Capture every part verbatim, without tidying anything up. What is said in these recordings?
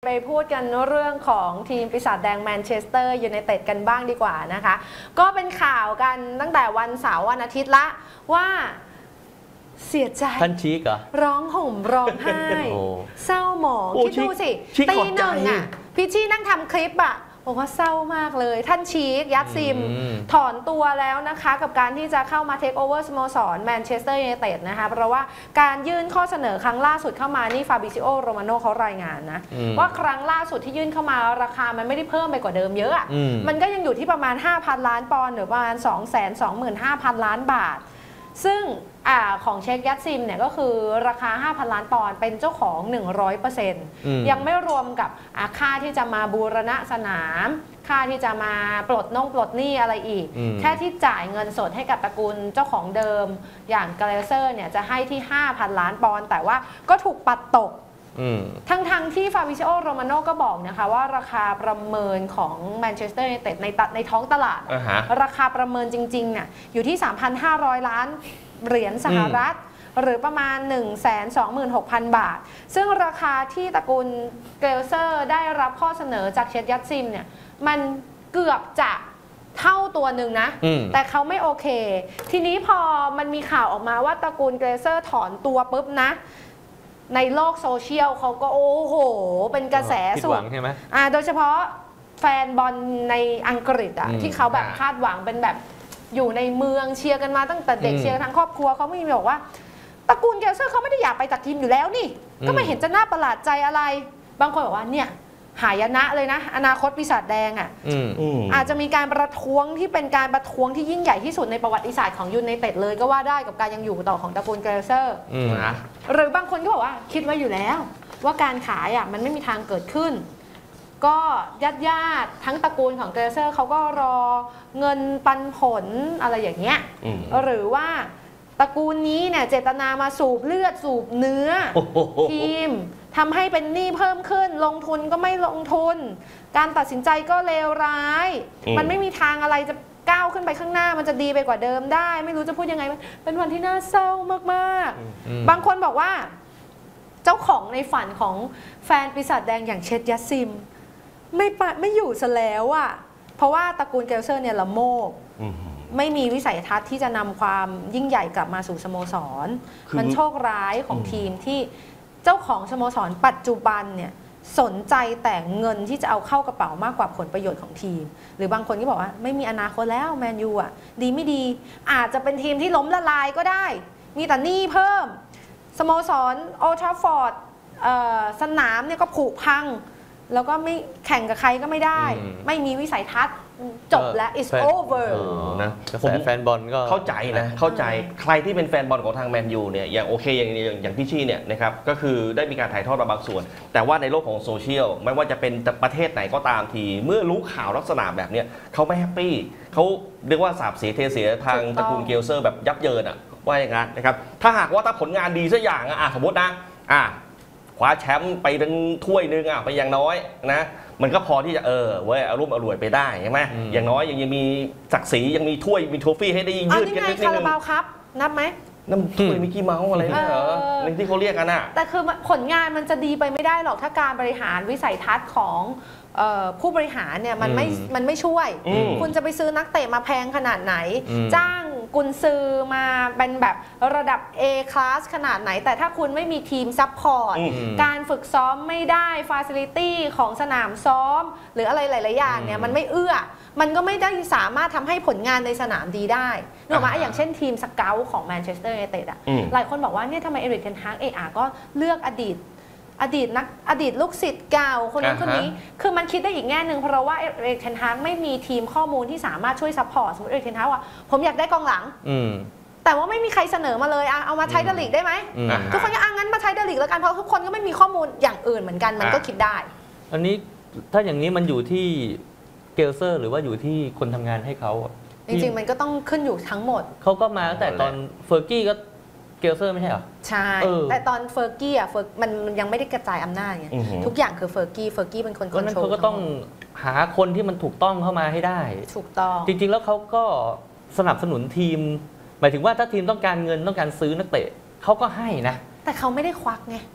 ไปพูดกันเรื่องของทีมปีศาจแดงแมนเชสเตอร์ยูไนเต็ดกันบ้างดีกว่านะคะก็เป็นข่าวกันตั้งแต่วันเสาร์วันอาทิตย์ละว่าเสียใจท่านชีกเหรอร้องห่มร้องไห้เศร้าหมองคิดดูสิตีหนึ่งอ่ะพี่ชี่นั่งทำคลิปอ่ะบอกว่าเศร้ามากเลยท่านชีกยัดซิมถอนตัวแล้วนะคะกับการที่จะเข้ามาเทคโอเวอร์สโมสรแมนเชสเตอร์ยูไนเต็ดนะคะเพราะว่าการยื่นข้อเสนอครั้งล่าสุดเข้ามานี่ฟาบิซิโอโรมาโนเขารายงานนะว่าครั้งล่าสุดที่ยื่นเข้ามาราคามันไม่ได้เพิ่มไปกว่าเดิมเยอะมันก็ยังอยู่ที่ประมาณ ห้าพัน ล้านปอนด์หรือประมาณ สองแสนสองหมื่นห้าพัน ล้านบาทซึ่งอของเชคยัตซิมเนี่ยก็คือราคา ห้าพัน ล้านปอนด์เป็นเจ้าของ หนึ่งร้อยเปอร์เซ็นต์ ยังไม่รวมกับค่าที่จะมาบูรณะสนามค่าที่จะมาปลดน่งปลดหนี้อะไรอีกแค่ที่จ่ายเงินสดให้กับตระกูลเจ้าของเดิมอย่างเกรเซอร์เนี่ยจะให้ที่ ห้าพัน ล้านปอนด์แต่ว่าก็ถูกปัดตกทั้งๆ ท, ที่ฟาบิซิโอโรมาโนก็บอกนะคะว่าราคาประเมินของแมนเชสเตอร์ยูไนเต็ดในในท้องตลาด uh-huh. ราคาประเมินจริงๆเนี่ยอยู่ที่ สามพันห้าร้อย ล้านเหรียญสหรัฐหรือประมาณ หนึ่งแสนสองหมื่นหกพัน บาทซึ่งราคาที่ตระกูลเกลเซอร์ได้รับข้อเสนอจากเชคยัตซิมเนี่ยมันเกือบจะเท่าตัวหนึ่งนะแต่เขาไม่โอเคทีนี้พอมันมีข่าวออกมาว่าตระกูลเกลเซอร์ถอนตัวปุ๊บนะในโลกโซเชียลเขาก็โอ้โหเป็นกระแสสุดใช่ไหมอ่าโดยเฉพาะแฟนบอลในอังกฤษอ่ะที่เขาแบบคาดหวังเป็นแบบอยู่ในเมืองเชียร์กันมาตั้งแต่เด็กเชียร์ทั้งครอบครัวเขาไม่มีบอกว่าตระกูลเกลเซอร์เขาไม่ได้อยากไปจากทีมอยู่แล้วนี่ก็ไม่เห็นจะน่าประหลาดใจอะไรบางคนบอกว่าเนี่ยหายนะเลยนะอนาคตปีศาจแดงอ่ะอาจจะมีการประท้วงที่เป็นการประท้วงที่ยิ่งใหญ่ที่สุดในประวัติศาสตร์ของยูไนเต็ดเลยก็ว่าได้กับการยังอยู่ต่อของตระกูลเกลเซอร์หรือบางคนก็บอกว่าคิดไว้อยู่แล้วว่าการขายอ่ะมันไม่มีทางเกิดขึ้นก็ญาติญาติทั้งตระกูลของเกลเซอร์เขาก็รอเงินปันผลอะไรอย่างเงี้ยหรือว่าตระกูลนี้เนี่ยเจตนามาสูบเลือดสูบเนื้อทีมทำให้เป็นหนี้เพิ่มขึ้นลงทุนก็ไม่ลงทุนการตัดสินใจก็เลวร้ายมันไม่มีทางอะไรจะก้าวขึ้นไปข้างหน้ามันจะดีไปกว่าเดิมได้ไม่รู้จะพูดยังไงเป็นวันที่น่าเศร้ามากๆบางคนบอกว่าเจ้าของในฝันของแฟนปีศาจแดงอย่างเชคยัตซิมไม่ปะไม่อยู่ซะแล้วอ่ะเพราะว่าตระกูลเกลเซอร์เนี่ยละโมบไม่มีวิสัยทัศน์ที่จะนำความยิ่งใหญ่กลับมาสู่สโมสรมันโชคร้ายของทีมที่เจ้าของสโมสรปัจจุบันเนี่ยสนใจแต่เงินที่จะเอาเข้ากระเป๋ามากกว่าผลประโยชน์ของทีมหรือบางคนก็บอกว่าไม่มีอนาคตแล้วแมนยูอ่ะดีไม่ดีอาจจะเป็นทีมที่ล้มละลายก็ได้มีแต่หนี้เพิ่มสโมสรโอลด์ แทราฟฟอร์ดสนามเนี่ยก็ผุพังแล้วก็ไม่แข่งกับใครก็ไม่ได้ไม่มีวิสัยทัศน์จบแล้ว it's over นะผมแฟนบอลก็เข้าใจนะเข้าใจใครที่เป็นแฟนบอลของทางแมนยูเนี่ยอย่างโอเคอย่างอย่างพี่ชี่เนี่ยนะครับก็คือได้มีการถ่ายทอดมาบางส่วนแต่ว่าในโลกของโซเชียลไม่ว่าจะเป็นประเทศไหนก็ตามทีเมื่อรู้ข่าวลักษณะแบบนี้เขาไม่แฮปปี้เขาเรียกว่าสาบเสียเทเสียทางตระกูลเกลเซอร์แบบยับเยินอ่ะว่าอย่างนั้นนะครับถ้าหากว่าถ้าผลงานดีสักอย่างอ่ะสมมตินะอ่ะคว้าแชมป์ไปถึงถ้วยนึงอ่ะไปอย่างน้อยนะมันก็พอที่จะเออเว้ยอารมณ์อร่วยไปได้ใช่ไหมอย่างน้อยยังยังมีศักดิ์ศรียังมีถ้วยมีโทรฟี่ให้ได้ยืดกันนิดนึงคาราบาวครับนับไหมน้ำถ้วยมิกกี้เมาส์อะไรเนี่ยเหรอในที่เขาเรียกกันอ่ะแต่คือผลงานมันจะดีไปไม่ได้หรอกถ้าการบริหารวิสัยทัศน์ของผู้บริหารเนี่ยมันไม่มันไม่ช่วยคุณจะไปซื้อนักเตะมาแพงขนาดไหนจ้างกุนซือมาเป็นแบบระดับ A class ขนาดไหนแต่ถ้าคุณไม่มีทีมซัพพอร์ตการฝึกซ้อมไม่ได้ฟาซิลิตี้ของสนามซ้อมหรืออะไรหลายๆอย่างเนี่ยมันไม่เอื้อมันก็ไม่ได้สามารถทำให้ผลงานในสนามดีได้นึกออกไหมอย่างเช่นทีมสเกาต์ของแมนเชสเตอร์ยูไนเต็ดอ่ะหลายคนบอกว่าเนี่ยทำไมเอริก เทนฮากเออาก็เลือกอดีตอดีตนักอดีตลูกศิษย์เก่าคนนั้นคนนี้คือมันคิดได้อีกแง่หนึ่งเพราะว่าเอริก เทนฮากไม่มีทีมข้อมูลที่สามารถช่วยซัพพอร์ตสมมติเอริก เทนฮากว่าผมอยากได้กองหลังแต่ว่าไม่มีใครเสนอมาเลยเอามาใช้เดลิกได้ไหมทุกคนก็อ่ะงั้นมาใช้เดลิกแล้วกันเพราะทุกคนก็ไม่มีข้อมูลอย่างอื่นเหมือนกันมันก็คิดได้อันนี้ถ้าอย่างนี้มันอยู่ที่เกลเซอร์หรือว่าอยู่ที่คนทำงานให้เขาจริงๆมันก็ต้องขึ้นอยู่ทั้งหมดเขาก็มาตั้งแต่ตอนเฟอร์กี้ก็เกลเซอร์ไม่ใช่เหรอใช่แต่ตอนเฟอร์กี้อ่ะมันยังไม่ได้กระจายอำนาจไงทุกอย่างคือเฟอร์กี้เฟอร์กี้เป็นคนคอนโทรลเขาก็ต้องหาคนที่มันถูกต้องเข้ามาให้ได้ถูกต้องจริงๆแล้วเขาก็สนับสนุนทีมหมายถึงว่าถ้าทีมต้องการเงินต้องการซื้อนักเตะเขาก็ให้นะแต่เขาไม่ได้ควักไง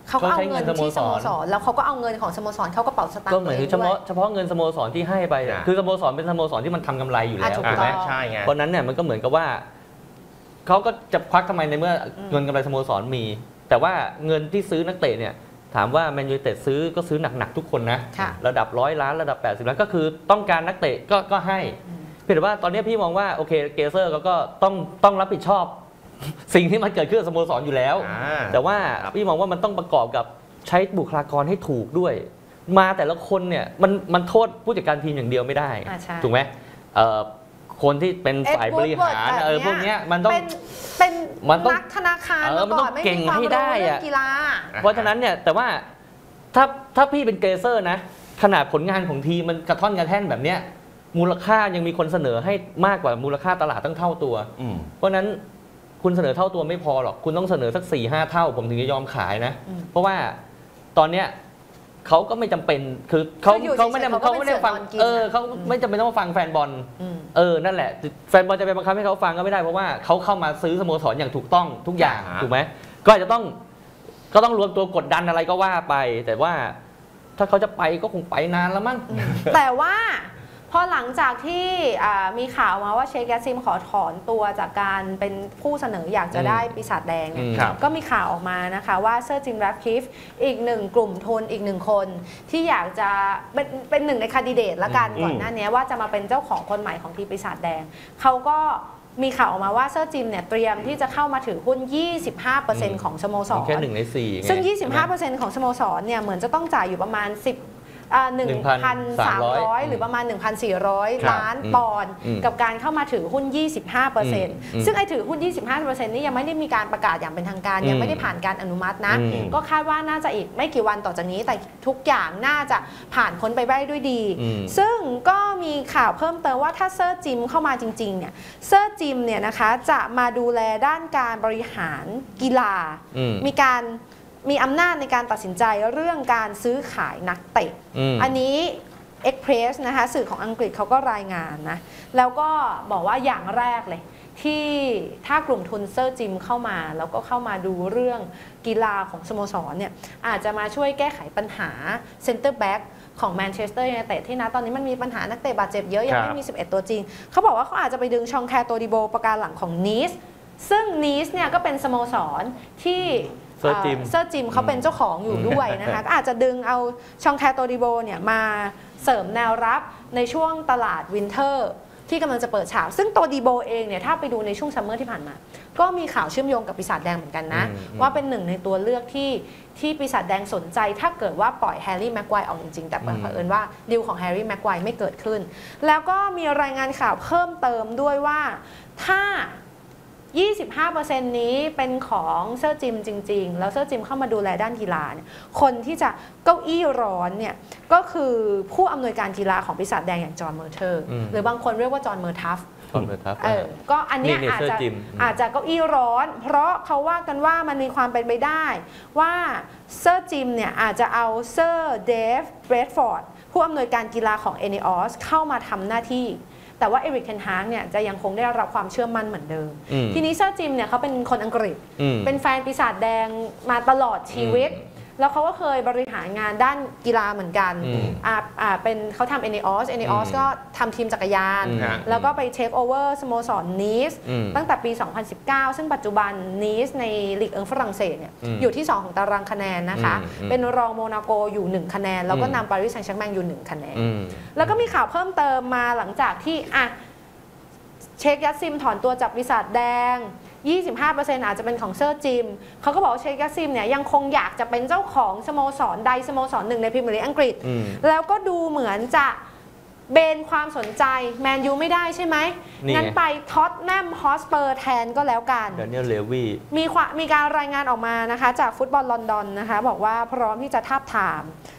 เขาก็เอาเงินที่สโมสรแล้วเขาก็เอาเงินของสโมสรเข้ากระเป๋าสตางค์ก็หมายถึงเฉพาะเฉพาะเงินสโมสรที่ให้ไป คือสโมสรเป็นสโมสรที่มันทำกำไรอยู่แล้วถูกไหมใช่ไงเพราะนั้นเนี่ยมันก็เหมือนกับว่าเขาก็จะควักทำไมในเมื่อเงินกำไรสโมสรมีแต่ว่าเงินที่ซื้อนักเตะเนี่ยถามว่าแมนยูไนเต็ดซื้อก็ซื้อหนักๆทุกคนนะระดับร้อยล้านระดับแปดสิบล้านก็คือต้องการนักเตะก็ก็ให้เพียงแต่ว่าตอนนี้พี่มองว่าโอเคเกเซอร์เขาก็ต้องต้องรับผิดชอบสิ่งที่มันเกิดขึ้นกับสโมสรอยู่แล้วแต่ว่าพี่มองว่ามันต้องประกอบกับใช้บุคลากรให้ถูกด้วยมาแต่ละคนเนี่ยมันมันโทษผู้จัดการทีมอย่างเดียวไม่ได้ถูกไหมคนที่เป็นฝ่ายบริหารเออพวกนี้มันต้องเป็นนักธนาคารมาก่อนไม่มีความรู้เรื่องกีฬาเพราะฉะนั้นเนี่ยแต่ว่าถ้าถ้าพี่เป็นเกเซอร์นะขนาดผลงานของทีมมันกระท่อนกระแท่นแบบเนี้ยมูลค่ายังมีคนเสนอให้มากกว่ามูลค่าตลาดตั้งเท่าตัวเพราะนั้นคุณเสนอเท่าตัวไม่พอหรอกคุณต้องเสนอสักสี่ห้าเท่าผมถึงจะยอมขายนะเพราะว่าตอนเนี้ยเขาก็ไม่จำเป็นคือเขาเขาไม่ได้เขาไม่ได้ฟังเออเขาไม่จำเป็นต้องฟังแฟนบอลเออนั่นแหละแฟนบอลจะไปบังคับให้เขาฟังก็ไม่ได้เพราะว่าเขาเข้ามาซื้อสโมสรอย่างถูกต้องทุกอย่างถูกไหมก็อาจจะต้องก็ต้องรวมตัวกดดันอะไรก็ว่าไปแต่ว่าถ้าเขาจะไปก็คงไปนานแล้วมั้งแต่ว่าพอหลังจากที่มีข่าวมาว่าเชค ยาซิมขอถอนตัวจากการเป็นผู้เสนออยากจะได้ปีศาจแดงเนี่ยก็มีข่าวออกมานะคะว่าเซอร์จิม แรดคลิฟอีกหนึ่งกลุ่มทุนอีกหนึ่งคนที่อยากจะเป็นเป็นหนึ่งในแคนดิเดตละกันก่อนหน้านี้ว่าจะมาเป็นเจ้าของคนใหม่ของทีมปีศาจแดงเขาก็มีข่าวออกมาว่าเซอร์จิมเนี่ยเตรียมที่จะเข้ามาถือหุ้น ยี่สิบห้าเปอร์เซ็นต์ ของสโมสรแค่หนึ่งในสี่ซึ่ง ยี่สิบห้าเปอร์เซ็นต์ ของสโมสรเนี่ยเหมือนจะต้องจ่ายอยู่ประมาณสิบหนึ่งพันสามร้อยหรือประมาณ หนึ่งพันสี่ร้อย ล้านปอนด์กับการเข้ามาถือหุ้น ยี่สิบห้าเปอร์เซ็นต์ ซึ่งไอ้ถือหุ้น ยี่สิบห้าเปอร์เซ็นต์ นี่ยังไม่ได้มีการประกาศอย่างเป็นทางการยังไม่ได้ผ่านการอนุมัตินะก็คาดว่าน่าจะอีกไม่กี่วันต่อจากนี้แต่ทุกอย่างน่าจะผ่านพ้นไปได้ด้วยดีซึ่งก็มีข่าวเพิ่มเติมว่าถ้าเซอร์จิมเข้ามาจริงๆเนี่ยเซอร์จิมเนี่ยนะคะจะมาดูแลด้านการบริหารกีฬามีการมีอำนาจในการตัดสินใจเรื่องการซื้อขายนักเตะ อ, อันนี้ Express นะคะสื่อของอังกฤษเขาก็รายงานนะแล้วก็บอกว่าอย่างแรกเลยที่ถ้ากลุ่มทุนเซอร์จิมเข้ามาแล้วก็เข้ามาดูเรื่องกีฬาของสโมสรเนี่ยอาจจะมาช่วยแก้ไขปัญหาเซ็นเตอร์แบ็กของแมนเชสเตอร์ยูไนเต็ดที่นะตอนนี้มันมีปัญหานักเตะบาดเจ็บเยอะยังไม่มีสิบเอ็ดตัวจริงเขาบอกว่าเขาอาจจะไปดึงชองแคโตดิโบประการหลังของนีสซึ่งนีสเนี่ยก็เป็นสโมสรที่เซอร์จิมเซอร์จิมเขาเป็นเจ้าของอยู่ด้วยนะคะก็อาจจะดึงเอาชองแคโตดิโบเนี่ยมาเสริมแนวรับในช่วงตลาดวินเทอร์ที่กำลังจะเปิดฉากซึ่งโตดิโบเองเนี่ยถ้าไปดูในช่วงซัมเมอร์ที่ผ่านมาก็มีข่าวเชื่อมโยงกับปีศาจแดงเหมือนกันนะว่าเป็นหนึ่งในตัวเลือกที่ที่ปีศาจแดงสนใจถ้าเกิดว่าปล่อยแฮร์รี่แม็กไกวร์ออกจริงๆแต่เผอิญว่าดีลของแฮร์รี่แม็กไกวร์ไม่เกิดขึ้นแล้วก็มีรายงานข่าวเพิ่มเติมด้วยว่าถ้ายี่สิบห้าเปอร์เซ็นต์ นี้เป็นของเซอร์จิมจริงๆแล้วเซอร์จิมเข้ามาดูแลด้านกีฬาเนี่ยคนที่จะเก้าอี้ร้อนเนี่ยก็คือผู้อำนวยการกีฬาของปีศาจแดงอย่างจอห์นเมอร์เทอร์หรือบางคนเรียกว่าจอห์นเมอร์ทัฟเออก็อันนี้อาจจะอาจจะเก้าอี้ร้อนเพราะเขาว่ากันว่ามันมีความเป็นไปได้ว่าเซอร์จิมเนี่ยอาจจะเอาเซอร์เดฟเบรดฟอร์ดผู้อำนวยการกีฬาของเอเนออสเข้ามาทำหน้าที่แต่ว่าเอริก เทนฮากเนี่ยจะยังคงได้รับความเชื่อมั่นเหมือนเดิมทีนี้เซอร์จิมเนี่ยเขาเป็นคนอังกฤษเป็นแฟนปีศาจแดงมาตลอดชีวิตแล้วเขาก็เคยบริหารงานด้านกีฬาเหมือนกันอ่าอ่าเป็นเขาทำเอเนออสเอเนออสก็ทำทีมจักรยานแล้วก็ไปเทคโอเวอร์สโมสรนีสตั้งแต่ปีสองพันสิบเก้าซึ่งปัจจุบันนีสในลีกเอิงฝรั่งเศสเนี่ยอยู่ที่สองของตารางคะแนนนะคะเป็นรองโมนาโกอยู่หนึ่งคะแนนแล้วก็นำปารีสแซงต์แชร์กแมงอยู่หนึ่งคะแนนแล้วก็มีข่าวเพิ่มเติมมาหลังจากที่อ่ะเชค ยัสซิมถอนตัวจากปีศาจแดง ยี่สิบห้าเปอร์เซ็นต์ อาจจะเป็นของเซอร์จิมเขาก็บอกว่าเชค ยัสซิมเนี่ยยังคงอยากจะเป็นเจ้าของสโมสรใดสโมสรหนึ่งในพรีเมียร์ลีกอังกฤษแล้วก็ดูเหมือนจะเบนความสนใจแมนยูไม่ได้ใช่ไหมงั้นไปท็อตแนมฮอสเปอร์แทนก็แล้วกันเดนิเอล เลวีมีมีการรายงานออกมานะคะจากฟุตบอลลอนดอนนะคะบอกว่าพร้อมที่จะทาบทาม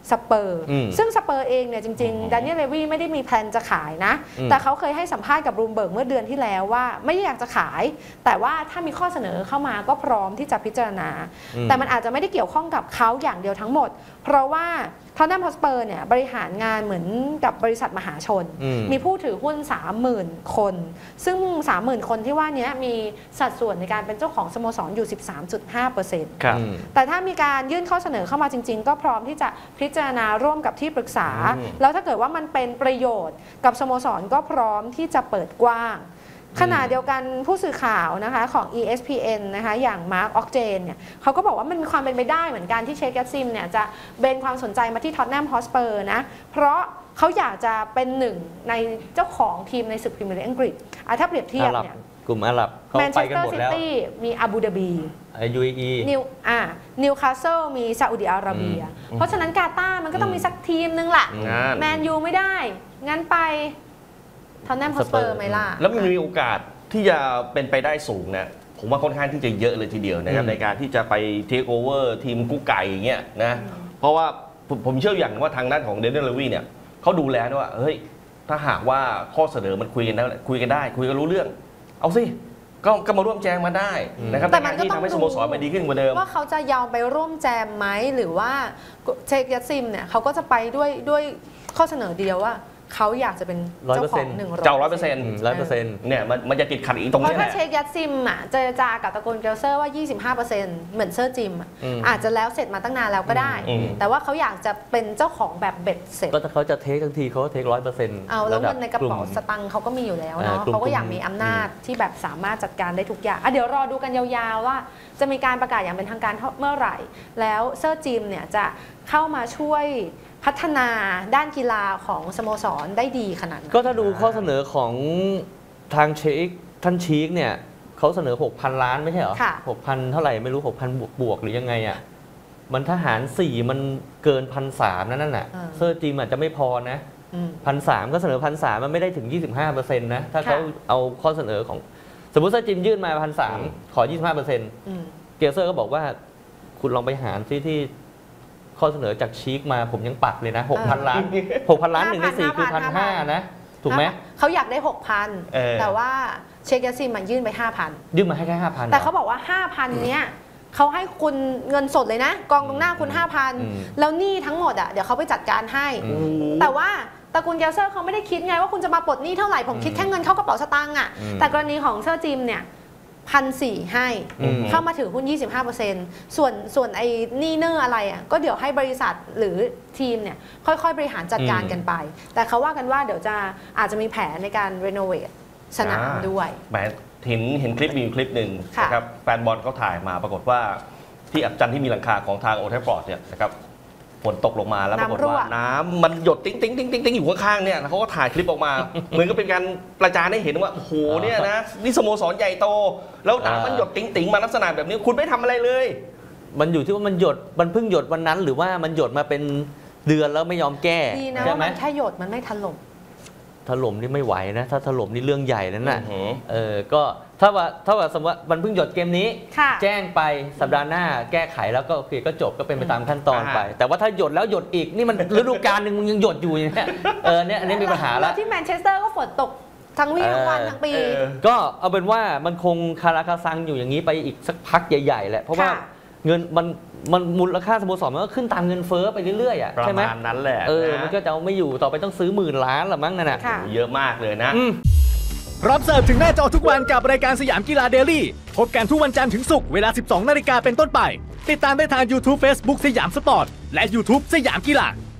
สเปอร์อืมซึ่งสเปอร์เองเนี่ยจริงๆดานิเอลเลวี่ไม่ได้มีแพลนจะขายนะอืมแต่เขาเคยให้สัมภาษณ์กับรูมเบิร์กเมื่อเดือนที่แล้วว่าไม่ได้อยากจะขาย แต่ว่าถ้ามีข้อเสนอเข้ามาก็พร้อมที่จะพิจารณา แต่มันอาจจะไม่ได้เกี่ยวข้องกับเขาอย่างเดียวทั้งหมด เพราะว่าทอตแนมฮอตสเปอร์เนี่ยบริหารงานเหมือนกับบริษัทมหาชนอืมมีผู้ถือหุ้น สามหมื่น คน ซึ่ง สามหมื่น คนที่ว่านี้มีสัดส่วนในการเป็นเจ้าของสโมสรอยู่ สิบสามจุดห้าเปอร์เซ็นต์ครับอืมแต่ถ้ามีการยื่นข้อเสนอเข้ามาจริง ๆ ก็พร้อมที่จะพิจารณาร่วมกับที่ปรึกษาอืมแล้วถ้าเกิดว่ามันเป็นประโยชน์กับสโมสรก็พร้อมที่จะเปิดกว้าง ขณะเดียวกันผู้สื่อข่าวนะคะของ อี เอส พี เอ็น นะคะอย่างมาร์คออกเจนเนี่ยเขาก็บอกว่ามันมีความเป็นไปได้เหมือนกันที่เชคยัตซิมเนี่ยจะเบนความสนใจมาที่ท็อตแนมฮอตสเปอร์นะเพราะเขาอยากจะเป็นหนึ่งในเจ้าของทีมในศึกพรีเมียร์ลีกอังกฤษอ่ะถ้าเปรียบเทียบอาหรับเนี่ยกลุ่มอาหรับเขาแมนไปเชสกันเตอหมร์ดซิแล้วตี้มีอาบูดาบียู เอ อีนิวอ่านิวคาสเซิลมีซาอุดิอาระเบีย เพราะฉะนั้นกาตาร์มันก็ต้องมีสักทีมนึงแหละงานแมนยูไม่ได้ งั้นไปทอนแนมฮอตสเปอร์ไหมล่ะแล้วมันมีโอกาสที่จะเป็นไปได้สูงนะผมว่าค่อนข้างที่จะเยอะเลยทีเดียวนะครับอืมในการที่จะไปเทคโอเวอร์ทีมกุ๊กไก่อย่างเงี้ยนะเพราะว่าผมผมเชื่ออย่างว่าทางด้านของเดนเนอร์เลวี่เนี่ยเขาดูแล้วนะว่าเฮ้ยถ้าหากว่าข้อเสนอมันคุยกันได้คุยกันได้คุยกันรู้เรื่อง เอาสิก็ก็มาร่วมแจงมาได้นะครับแต่ในมักาน รก็ที่ต้องทำให้ดูสโมสรมันดีขึ้นกว่าเดิมว่าเขาจะยอมไปร่วมแจมไหมหรือว่าเชคยัตซิมเนี่ยเขาก็จะไปด้วยด้วยข้อเสนอเดียวว่าเขาอยากจะเป็นเจ้าของหนึ่งเจ้าร้อยเปอร์เซ็นต์ร้อยเปอร์เซ็นต์เนี่ยมันมันจะติดขัดอีกตรงเพนี้ราะแหถ้าละเชคยัตซิมอ่ะเจรจากับตระกูลเกลเซอร์ว่า ยี่สิบห้าเปอร์เซ็นต์ เหมือนเซอร์จิมอ่ะอืมอาจจะแล้วเสร็จมาตั้งนานแล้วก็ได้อืมแต่ว่าเขาอยากจะเป็นเจ้าของแบบเบ็ดเสร็จก็ถ้าเขาจะเทคทั้งทีเขาก็เทคร้อยเปอร์เซ็นต์เอาแล้วเงินในกระเป๋าสตังค์เขาก็มีอยู่แล้วเนาะอ่ากลุ่มเขาก็อยากมีอำนาจที่แบบสามารถจัดการได้ทุกอย่างอ่ะเดี๋ยวรอดูกันยาวๆว่า จะมีการประกาศอย่างเป็นทางการเมื่อไหร่ แล้วเซอร์จิมเนี่ยจะเข้ามาช่วยพัฒนาด้านกีฬาของสโมสรได้ดีขนาดไหนก็ถ้าดูข้อเสนอของทางเชคท่านชีคเนี่ยเขาเสนอ หกพัน ล้านไม่ใช่เหรอค่ะหกพัน เท่าไหร่ไม่รู้ หกพัน บวกบวกหรือยังไงอ่ะมันทหารสี่มันเกินพันสามนั่นน่ะเซอร์จิมอาจจะไม่พอนะอืมพันสามก็เสนอพันสามมันไม่ได้ถึง ยี่สิบห้าเปอร์เซ็นต์ นะ ถ้าค่ะเขาเอาข้อเสนอของสมมติเซอร์จิมยื่นมาพันสามอืมขอ ยี่สิบห้าเปอร์เซ็นต์อืมเกลเซอร์ก็บอกว่าคุณลองไปหารซิที่ข้อเสนอจากชีคมาผมยังปักเลยนะ หกพัน ล้าน หกพัน ล้านหนึ่งในสี่คือห้าพัพันนห้านะ ถูกไหมเขาอยากได้ หกพันเออแต่ว่าเชคยัตซิมมันยื่นไป ห้าพันยื่นมาให้แค่ห้าพันแต่เขาบอกว่า ห้าพัน เนี้ยเขาให้คุณเงินสดเลยนะ กองตรงหน้าคุณ ห้าพันอืมแล้วหนี้ทั้งหมดอ่ะเดี๋ยวเขาไปจัดการให้อืมแต่ว่าตระกูลเกลเซอร์เขาไม่ได้คิดไงว่าคุณจะมาปลดหนี้เท่าไหร่ ผมคิดแค่เงินเข้ากระเป๋าสตางค์อ่ะอืมแต่กรณีของเซอร์จิมเนี่ยพันสี่ให้อืมเข้ามาถือหุ้น ยี่สิบห้าเปอร์เซ็นต์ ส่วนส่วนไอ้หนี้เนอร์อะไรอ่ะก็เดี๋ยวให้บริษัทหรือทีมเนี่ยค่อยๆ บริหารจัดการกันไป แต่เขาว่ากันว่าเดี๋ยวจะอาจจะมีแผนในการรีโนเวทสนามด้วยแหมเห็นเห็นคลิปมีอยู่คลิปหนึ่งค่ะนะครับแฟนบอลเขาถ่ายมาปรากฏว่าที่อับจันทร์ที่มีหลังคาของทางโอเทฟฟอร์ดเนี่ยนะครับฝนตกลงมาแล้วปรากฏว่าน้ำมันหยดติ๊งติ๊งติ๊งติ๊งติ๊งอยู่ข้างๆเนี่ยแล้วเขาก็ถ่ายคลิปออกมา เหมือนกับเป็นการประจานให้เห็นว่าโอ้โหเนี่ยนะนี่สโมสรใหญ่โต แล้วน้ำมันหยดติ๊งติ๊งมาลักษณะแบบนี้คุณไม่ทำอะไรเลยมันอยู่ที่ว่ามันหยดมันเพิ่งหยดวันนั้น หรือว่ามันหยดมาเป็นเดือนแล้วไม่ยอมแก้ดีนะใช่ว่าไหมมันแค่หยดมันไม่ถล่มถล่มนี่ไม่ไหวนะ ถ้าถล่มนี่เรื่องใหญ่นั่นน่ะอื้อหือเออก็ถ้าว่าถ้าว่าสมมติว่ามันเพิ่งหยดเกมนี้ค่ะแจ้งไปสัปดาห์หน้าแก้ไขแล้วก็โอเคก็จบก็เป็นไปตามขั้นตอนไป แต่ว่าถ้าหยดแล้วหยดอีกนี่มัน ฤดูกาลหนึ่งมึงยังหยดอยู่อย่างเงี้ยเออเนี่ยอันนี้มีปัญหาแล้แล้ววที่แมนเชสเตอร์ก็ฝนตกทั้งวี่ทั้งวันเออทั้งปีเออก็เอาเป็นว่ามันคงคาราคาซังอยู่อย่างนี้ไปอีกสักพักใหญ่ๆแหละเพราะว่าค่ะเงินมันมันมูลค่าสโมสรมันก็ขึ้นตามเงินเฟ้อไปเรื่อยๆอ่ะประใช่ไหมมาณนั้นแหละเออนะมันก็จะเอาไม่อยู่ต่อไปต้องซื้อหมื่นล้านละมั้งนั่นน่ะค่ะเยอะมากเลยนะอืมรับเสิร์ฟถึงหน้าจอทุกวันกับรายการสยามกีฬาเดลี่พบกันทุกวันจันทร์ถึงศุกร์เวลา สิบสองนาฬิกาเป็นต้นไป ติดตามได้ทาง YouTube Facebook สยามสปอร์ต และ YouTube สยามกีฬา